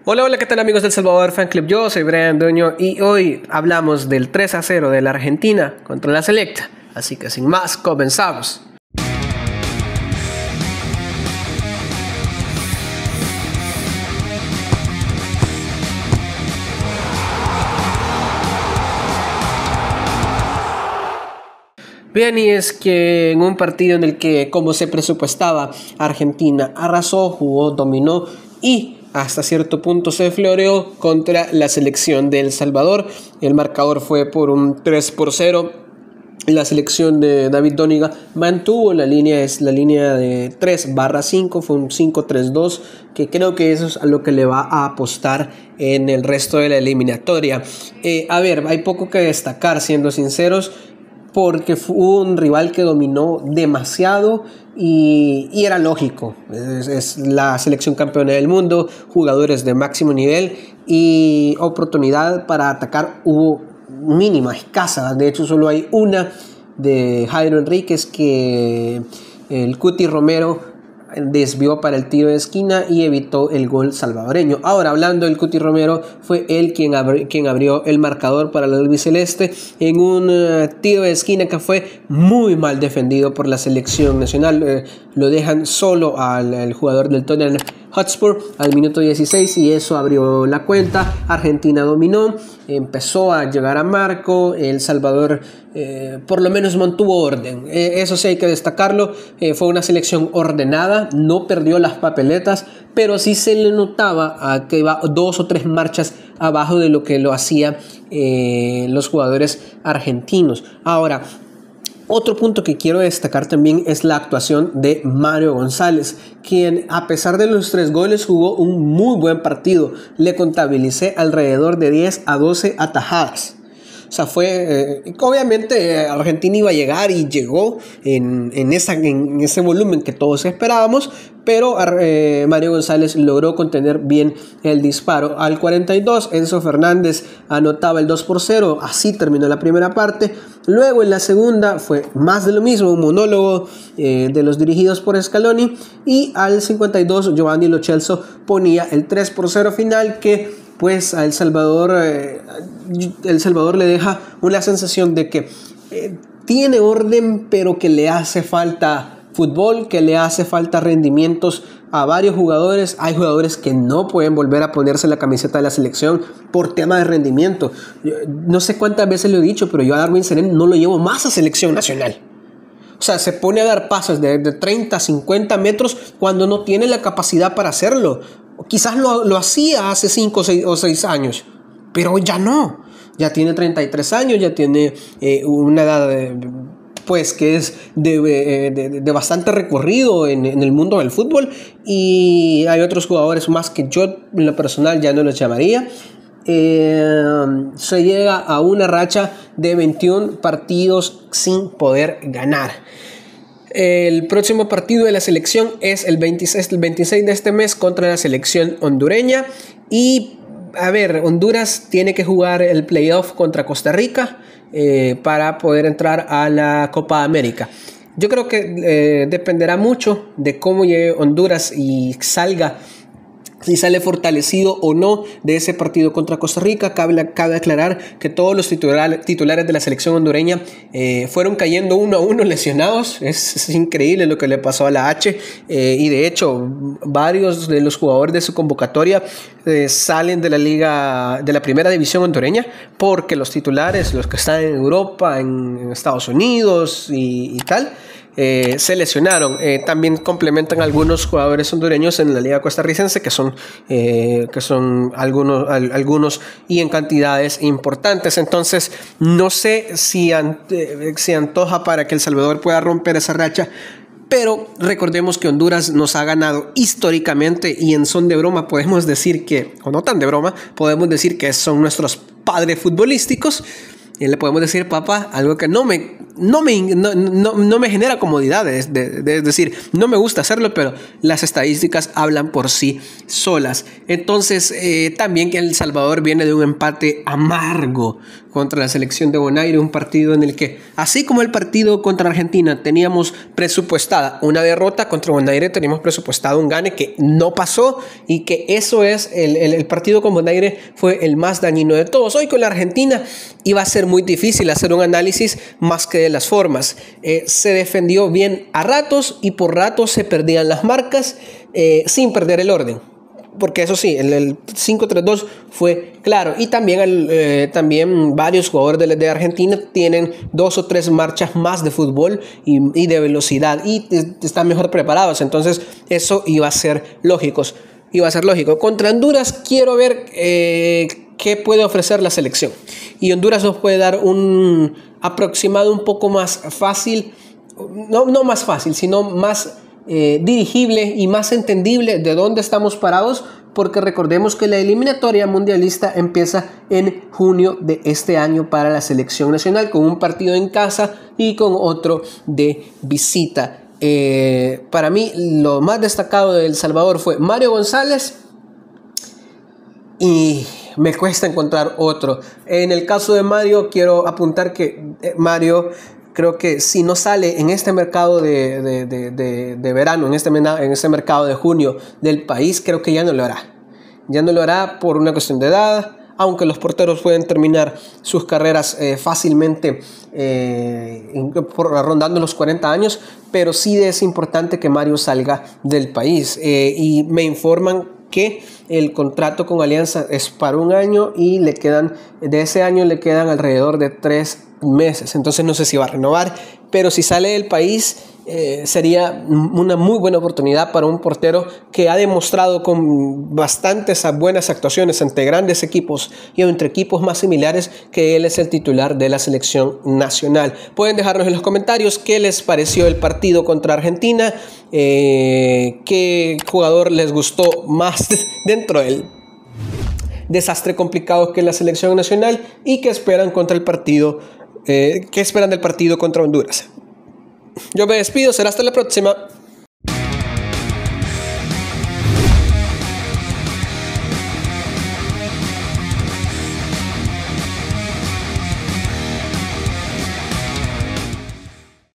Hola, hola, ¿qué tal amigos del Salvador Fan Club? Yo soy Brian Dueño y hoy hablamos del 3-0 de la Argentina contra la Selecta. Así que sin más, comenzamos. Bien, y es que en un partido en el que, como se presupuestaba, Argentina arrasó, jugó, dominó y hasta cierto punto se floreó contra la selección de El Salvador. El marcador fue por un 3-0. La selección de David Dóniga mantuvo la línea de 3/5, fue un 5-3-2, que creo que eso es a lo que le va a apostar en el resto de la eliminatoria. Hay poco que destacar, siendo sinceros, porque fue un rival que dominó demasiado y era lógico. Es la selección campeona del mundo, jugadores de máximo nivel y oportunidad para atacar hubo mínima, escasa. De hecho, solo hay una de Jairo Enríquez que el Cuti Romero desvió para el tiro de esquina y evitó el gol salvadoreño. Ahora, hablando del Cuti Romero, fue él quien abrió el marcador para el albiceleste en un tiro de esquina que fue muy mal defendido por la selección nacional. Lo dejan solo al jugador del Tottenham Hotspur al minuto 16 y eso abrió la cuenta. Argentina dominó, empezó a llegar a marco. El Salvador por lo menos mantuvo orden, eso sí hay que destacarlo. Fue una selección ordenada, no perdió las papeletas, pero sí se le notaba que iba 2 o 3 marchas abajo de lo que lo hacían los jugadores argentinos. Ahora, otro punto que quiero destacar también es la actuación de Mario González, quien a pesar de los 3 goles jugó un muy buen partido. Le contabilicé alrededor de 10 a 12 atajadas. O sea, obviamente Argentina iba a llegar y llegó en ese volumen que todos esperábamos, pero Mario González logró contener bien el disparo. Al 42, Enzo Fernández anotaba el 2-0, así terminó la primera parte. Luego en la segunda fue más de lo mismo, un monólogo de los dirigidos por Scaloni, y al 52 Giovanni Lo Celso ponía el 3-0 final que pues a El Salvador le deja una sensación de que tiene orden, pero que le hace falta fútbol, que le hace falta rendimientos a varios jugadores. Hay jugadores que no pueden volver a ponerse la camiseta de la selección por tema de rendimiento. No sé cuántas veces lo he dicho, pero yo a Darwin Serén no lo llevo más a selección nacional. O sea, se pone a dar pases de 30, 50 metros cuando no tiene la capacidad para hacerlo. Quizás lo hacía hace 5 o 6 años, pero ya no. Ya tiene 33 años, ya tiene una edad pues que es de bastante recorrido en el mundo del fútbol, y hay otros jugadores más que yo en lo personal ya no los llamaría. Se llega a una racha de 21 partidos sin poder ganar. El próximo partido de la selección es el 26 de este mes contra la selección hondureña. Y Honduras tiene que jugar el playoff contra Costa Rica para poder entrar a la Copa América. Yo creo que dependerá mucho de cómo llegue Honduras y si sale fortalecido o no de ese partido contra Costa Rica. Cabe aclarar que todos los titulares de la selección hondureña fueron cayendo uno a uno lesionados. Es increíble lo que le pasó a la H, y de hecho varios de los jugadores de su convocatoria salen de la primera división hondureña porque los titulares, los que están en Europa, en Estados Unidos y tal, se lesionaron. También complementan algunos jugadores hondureños en la liga costarricense que son algunos y en cantidades importantes. Entonces no sé si antoja para que El Salvador pueda romper esa racha, pero recordemos que Honduras nos ha ganado históricamente, y en son de broma podemos decir que, o no tan de broma, podemos decir que son nuestros padres futbolísticos. Y le podemos decir, papá, algo que no me genera comodidad, es decir, no me gusta hacerlo, pero las estadísticas hablan por sí solas. Entonces, también que El Salvador viene de un empate amargo contra la selección de Bonaire, un partido en el que, así como el partido contra Argentina, teníamos presupuestada una derrota, contra Bonaire teníamos presupuestado un gane que no pasó, y que eso es, el partido con Bonaire fue el más dañino de todos. Hoy con la Argentina iba a ser muy difícil hacer un análisis más que de las formas. Se defendió bien a ratos y por ratos se perdían las marcas sin perder el orden. Porque eso sí, el 5-3-2 fue claro. Y también varios jugadores de Argentina tienen 2 o 3 marchas más de fútbol y de velocidad. Y están mejor preparados. Entonces eso iba a ser lógico. Contra Honduras quiero ver qué puede ofrecer la selección. Y Honduras nos puede dar un aproximado un poco más fácil. No más fácil, sino más dirigible y más entendible de dónde estamos parados, porque recordemos que la eliminatoria mundialista empieza en junio de este año para la selección nacional, con un partido en casa y con otro de visita. Para mí lo más destacado de El Salvador fue Mario González, y me cuesta encontrar otro. En el caso de Mario, quiero apuntar que Mario, creo que si no sale en este mercado de verano, en este mercado de junio del país, creo que ya no lo hará. Ya no lo hará por una cuestión de edad, aunque los porteros pueden terminar sus carreras fácilmente rondando los 40 años, pero sí es importante que Mario salga del país. Y me informan que el contrato con Alianza es para un año y de ese año le quedan alrededor de 3 meses. Entonces no sé si va a renovar, pero si sale del país sería una muy buena oportunidad para un portero que ha demostrado con bastantes buenas actuaciones ante grandes equipos y entre equipos más similares que él es el titular de la selección nacional. Pueden dejarnos en los comentarios qué les pareció el partido contra Argentina, qué jugador les gustó más dentro del desastre complicado que es la selección nacional, y qué esperan del partido contra Honduras. Yo me despido, será hasta la próxima.